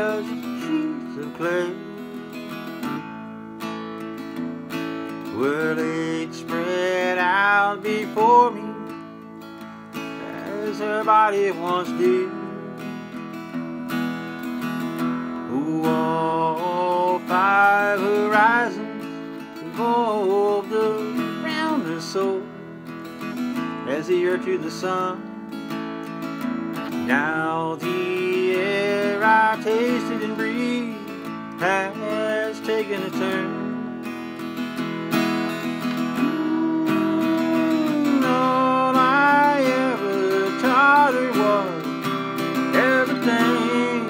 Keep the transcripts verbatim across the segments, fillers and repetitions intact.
just sheets of clay. Well, they'd spread out before me as her body once did. Oh, all five horizons revolved around her soul as the earth to the sun. Now the air I tasted and breathed has taken a turn. Mm, all I ever taught her was everything.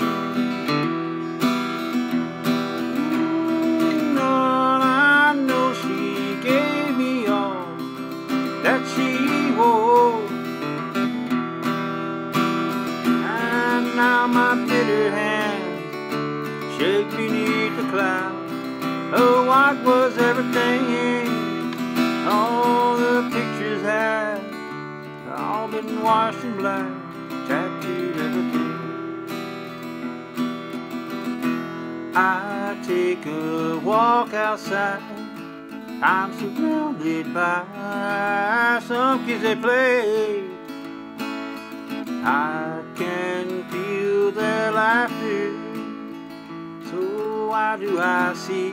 Mm, all I know, she gave me all that she wore. Now my bitter hands shake beneath the cloud. Oh, what was everything? All the pictures had all been washed in black, tattooed everything. I take a walk outside. I'm surrounded by some kids, they play. I can feel their laughter, so why do I see?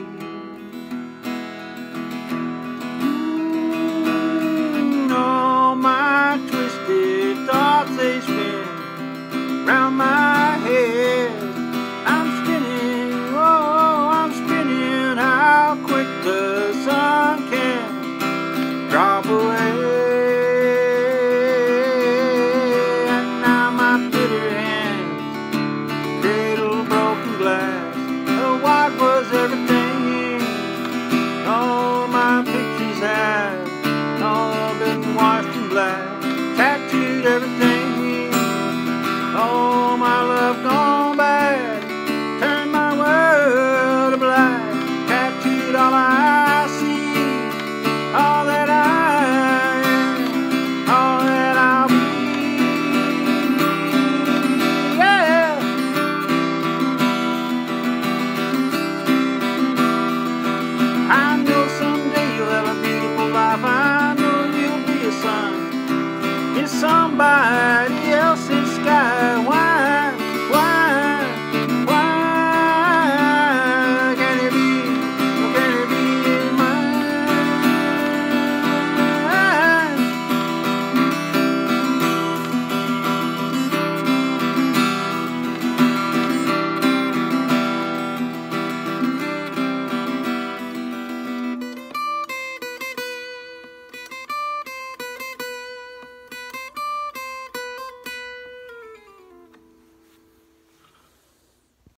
Mm, all my twisted thoughts, they spin round my head. I'm spinning, oh, I'm spinning, how quick the sun can drop away. Glad